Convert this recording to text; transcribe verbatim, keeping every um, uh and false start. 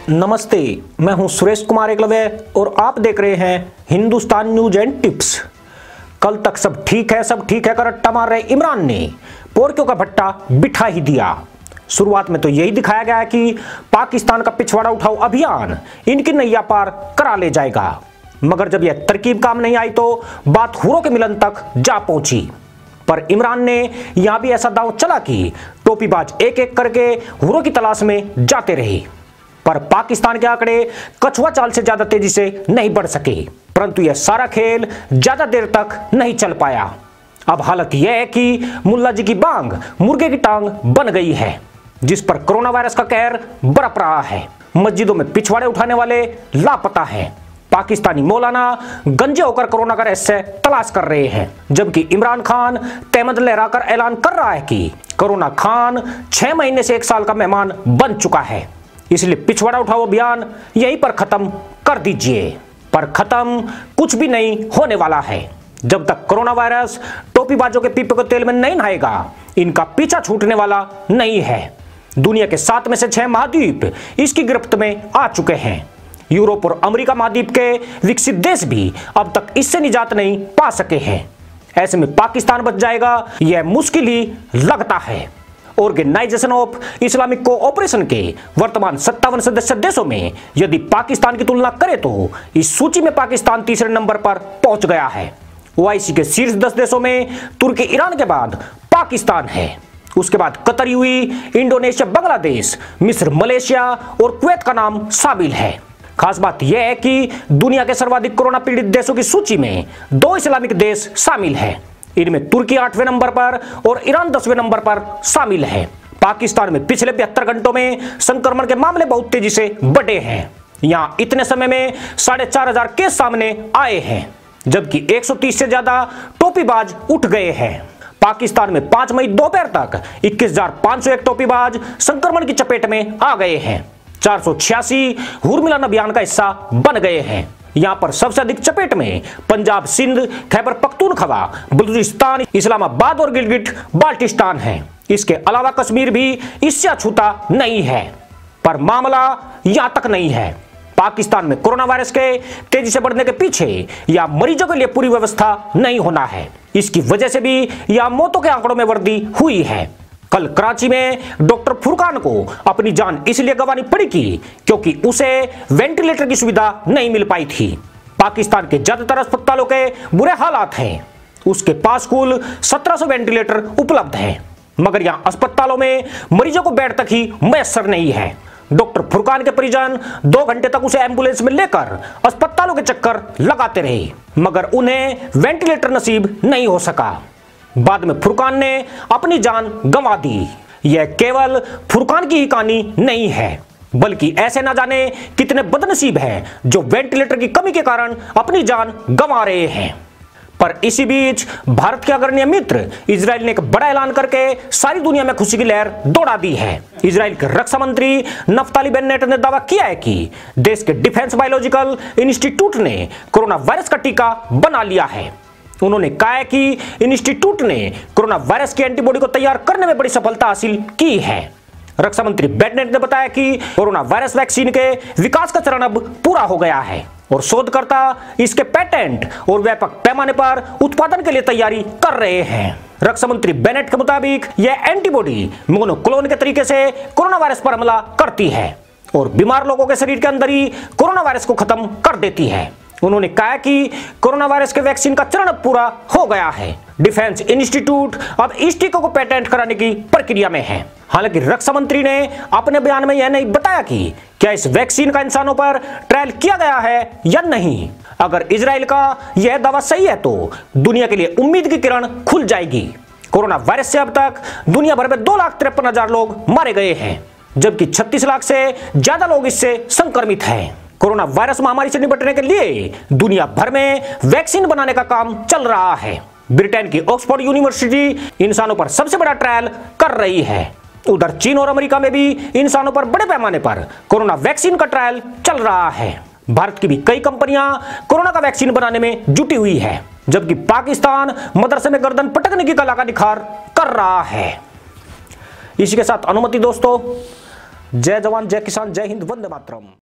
नमस्ते, मैं हूं सुरेश कुमार एकलव्य और आप देख रहे हैं हिंदुस्तान न्यूज एंड टिप्स। कल तक सब ठीक है सब ठीक है कर रट्टा मार रहे इमरान ने पोरक्यों का भट्टा बिठा ही दिया। शुरुआत में तो यही दिखाया गया कि पाकिस्तान का पिछवाड़ा उठाओ अभियान इनकी नैया पार करा ले जाएगा, मगर जब यह तरकीब काम नहीं आई तो बात हुरों के मिलन तक जा पहुंची। पर इमरान ने यहां भी ऐसा दांव चला कि टोपीबाज एक एक करके हुरों की तलाश में जाते रहे, पर पाकिस्तान के आंकड़े कछुआ चाल से ज्यादा तेजी से नहीं बढ़ सके। परंतु यह सारा खेल ज्यादा देर तक नहीं चल पाया। अब हालत यह है कि मुल्ला जी की बांग मुर्गे की टांग बन गई है, जिस पर कोरोना वायरस का कहर बरप रहा है। मस्जिदों में पिछवाड़े उठाने वाले लापता हैं। पाकिस्तानी मौलाना गंजे होकर कोरोना का रहस्य तलाश कर रहे हैं, जबकि इमरान खान तहमद लहराकर ऐलान कर रहा है कि कोरोना खान छह महीने से एक साल का मेहमान बन चुका है, इसलिए पिछवाड़ा उठाओ अभियान यहीं पर खत्म कर दीजिए। पर खत्म कुछ भी नहीं होने वाला है। जब तक कोरोना वायरस टोपीबाजों के पीपे को तेल में नहीं नहाएगा, इनका पीछा छूटने वाला नहीं है। दुनिया के सात में से छह महाद्वीप इसकी गिरफ्त में आ चुके हैं। यूरोप और अमेरिका महाद्वीप के विकसित देश भी अब तक इससे निजात नहीं पा सके हैं। ऐसे में पाकिस्तान बच जाएगा यह मुश्किल ही लगता है। ऑर्गेनाइजेशन ऑफ इस्लामिक कोऑपरेशन के वर्तमान सत्तावन सदस्य देशों में यदि पाकिस्तान की तुलना करें तो इस सूची में पाकिस्तान तीसरे नंबर पर पहुंच गया है। ओआईसी के शीर्ष दस देशों में तुर्की ईरान के बाद पाकिस्तान है। उसके बाद कतर, यूएई, इंडोनेशिया, बांग्लादेश, मिस्र, मलेशिया और कुवैत का नाम शामिल है। खास बात यह है कि दुनिया के सर्वाधिक कोरोना पीड़ित देशों की सूची में दो इस्लामिक देश शामिल है। इनमें तुर्की आठवें नंबर पर और ईरान दसवें नंबर पर शामिल है। पाकिस्तान में पिछले बहत्तर घंटों में संक्रमण के मामले बहुत तेजी से बढ़े हैं। यहां इतने समय में साढ़े चार हजार केस सामने आए हैं, जबकि एक सौ तीस से ज्यादा टोपीबाज उठ गए हैं। पाकिस्तान में पांच मई दोपहर तक इक्कीस हजार पांच सौ एक टोपीबाज संक्रमण की चपेट में आ गए हैं। चार सौ छियासी हुर मिलन अभियान का हिस्सा बन गए हैं। यहां पर सबसे अधिक चपेट में पंजाब, सिंध, खैबर पख्तूनख्वा, बलूचिस्तान, इस्लामाबाद और गिलगिट बाल्टिस्तान है। इसके अलावा कश्मीर भी इससे अछूता नहीं है। पर मामला यहां तक नहीं है। पाकिस्तान में कोरोना वायरस के तेजी से बढ़ने के पीछे या मरीजों के लिए पूरी व्यवस्था नहीं होना है। इसकी वजह से भी यहां मौतों के आंकड़ों में वृद्धि हुई है। कल कराची में डॉक्टर फुरकान को अपनी जान इसलिए गंवानी पड़ी की क्योंकि उसे वेंटिलेटर की सुविधा नहीं मिल पाई थी। पाकिस्तान के ज्यादातर अस्पतालों के बुरे हालात हैं। उसके पास कुल सत्रह सौ वेंटिलेटर उपलब्ध हैं, मगर यहां अस्पतालों में मरीजों को बेड तक ही मैसर नहीं है। डॉक्टर फुरकान के परिजन दो घंटे तक उसे एम्बुलेंस में लेकर अस्पतालों के चक्कर लगाते रहे, मगर उन्हें वेंटिलेटर नसीब नहीं हो सका। बाद में फुरकान ने अपनी जान गंवा दी। यह केवल फुरकान की ही कहानी नहीं है, बल्कि ऐसे ना जाने कितने बदनसीब हैं जो वेंटिलेटर की कमी के कारण अपनी जान गंवा रहे हैं। पर इसी बीच भारत के अग्रणी मित्र इजराइल ने एक बड़ा ऐलान करके सारी दुनिया में खुशी की लहर दौड़ा दी है। इजराइल के रक्षा मंत्री नफ्ताली बेन्नेट ने दावा किया है कि देश के डिफेंस बायोलॉजिकल इंस्टीट्यूट ने कोरोना वायरस का टीका बना लिया है। उन्होंने कहा है कि इंस्टीट्यूट ने कोरोना वायरस की एंटीबॉडी को तैयार करने में बड़ी सफलता हासिल की है। रक्षा मंत्री बेन्नेट ने बताया कि कोरोना वायरस वैक्सीन के विकास का चरण अब पूरा हो गया है और शोधकर्ता इसके पेटेंट और व्यापक पैमाने पर उत्पादन के लिए तैयारी कर रहे हैं। रक्षा मंत्री बेन्नेट के मुताबिक यह एंटीबॉडी मोनोक्लोन के तरीके से कोरोना वायरस पर हमला करती है और बीमार लोगों के शरीर के अंदर ही कोरोना वायरस को खत्म कर देती है। उन्होंने कहा कि कोरोना वायरस के वैक्सीन का चरण पूरा हो गया है। डिफेंस इंस्टीट्यूट अब इस टीके को पेटेंट कराने की प्रक्रिया में है। हालांकि रक्षा मंत्री ने अपने बयान में यह नहीं बताया कि क्या इस वैक्सीन का इंसानों पर ट्रायल किया गया है या नहीं। अगर इजराइल का यह दावा सही है तो दुनिया के लिए उम्मीद की किरण खुल जाएगी। कोरोना वायरस से अब तक दुनिया भर में दो लाख तिरपन हजार लोग मारे गए हैं, जबकि छत्तीस लाख से ज्यादा लोग इससे संक्रमित हैं। कोरोना वायरस महामारी से निपटने के लिए दुनिया भर में वैक्सीन बनाने का काम चल रहा है। ब्रिटेन की ऑक्सफोर्ड यूनिवर्सिटी इंसानों पर सबसे बड़ा ट्रायल कर रही है। उधर चीन और अमेरिका में भी इंसानों पर बड़े पैमाने पर कोरोना वैक्सीन का ट्रायल चल रहा है। भारत की भी कई कंपनियां कोरोना का वैक्सीन बनाने में जुटी हुई है, जबकि पाकिस्तान मदरसे में गर्दन पटकने की कला का निखार कर रहा है। इसी के साथ अनुमति दोस्तों, जय जवान जय किसान जय हिंद वंदे मातरम।